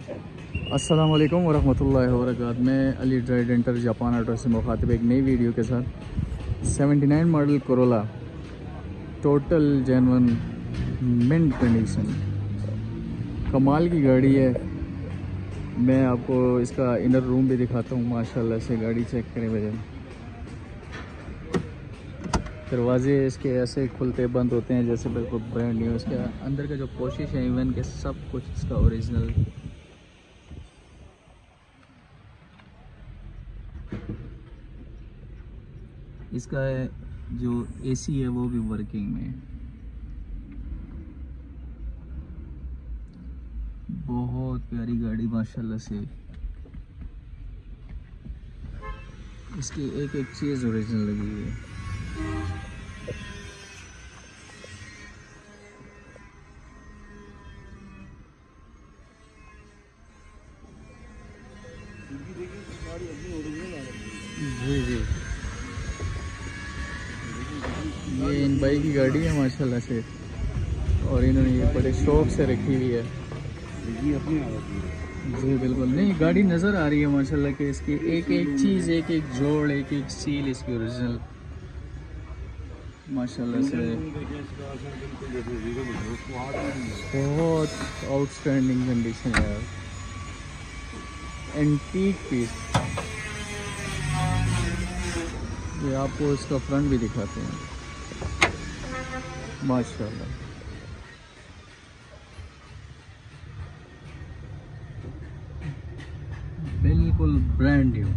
अस्सलाम वालेकुम वरहमतुल्लाहि वबरकातुहू। मैं अली ट्राइडेंटर जापान ऑटो से मुखातिब एक नई वीडियो के साथ 79 model Corolla total genuine mint condition कमाल की गाड़ी है। मैं आपको इसका इनर रूम भी दिखाता हूँ। माशाल्लाह से गाड़ी चेक करें वजन। दरवाजे इसके ऐसे खुलते बंद होते हैं जैसे बिल्कुल ब्रांड न्यू। इसके अंदर का जो कोशिश है इवन के सब कुछ इसका ओरिजिनल। इसका जो एसी है वो भी वर्किंग में। बहुत प्यारी गाड़ी माशाल्लाह से। इसकी एक एक चीज़ ओरिजिनल लगी हुई है। जी जी, ये इन भाई की गाड़ी है माशाल्लाह से और इन्होंने ये बड़े शौक से रखी हुई है। जी बिल्कुल, नहीं गाड़ी नज़र आ रही है माशाल्लाह कि इसकी एक एक चीज़, एक एक जोड़, एक एक सील इसकी ओरिजिनल माशाल्लाह से। बहुत आउटस्टैंडिंग कंडीशन है यार। Antique piece. ये आपको इसका फ्रंट भी दिखाते हैं माशाल्लाह। बिल्कुल ब्रांड न्यू।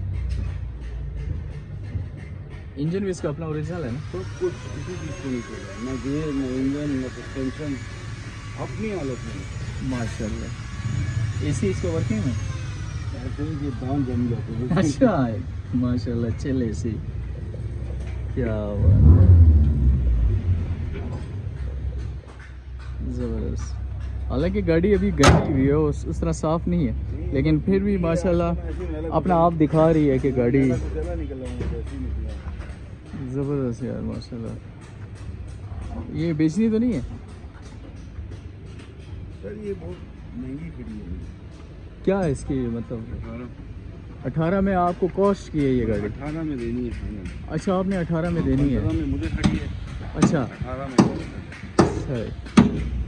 इंजन भी इसका अपना ओरिजिनल है ना? तो कुछ किसी चीज़ को नहीं छोड़ा, ना गियर ना इंजन ना सस्पेंशन, अपनी हालत में माशाल्लाह। एसी इसका वर्किंग है? ऐसे ही ये दान जम जाते हैं। अच्छा माशाल्लाह, चल एसी क्या बात है, ज़बरदस्त। हालांकि गाड़ी अभी गंदी हुई है, उस तरह साफ़ नहीं है, लेकिन फिर भी माशाल्लाह अपना आप दिखा रही है कि गाड़ी ज़बरदस्त यार माशाल्लाह। ये बेचनी तो नहीं है सर? ये बहुत महंगी खड़ी है। क्या है इसकी मतलब? 18 में आपको कॉस्ट की है ये गाड़ी? 18 में देनी है फाइनल। अच्छा, आपने 18 में देनी है? 15 में मुझे खड़ी है। अच्छा 18 में सही।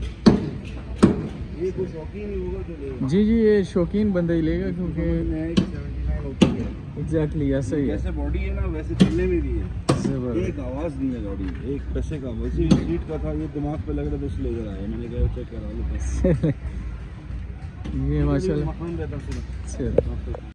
ये कोई शौकीन ही होगा तो लेगा। जी जी, ये शौकीन बंदा ही लेगा क्योंकि 79 होती है। एग्जैक्टली ऐसा ही है। जैसे बॉडी है ना वैसे चलने में भी है। एक आवाज़ नहीं है गाड़ी, एक पैसे का वैसे सीट का था, ये दिमाग पे लग रहा था इसलिए लेकर आया। मैंने कहा चेक करा लो। ये माशाल्लाह। मकान रहता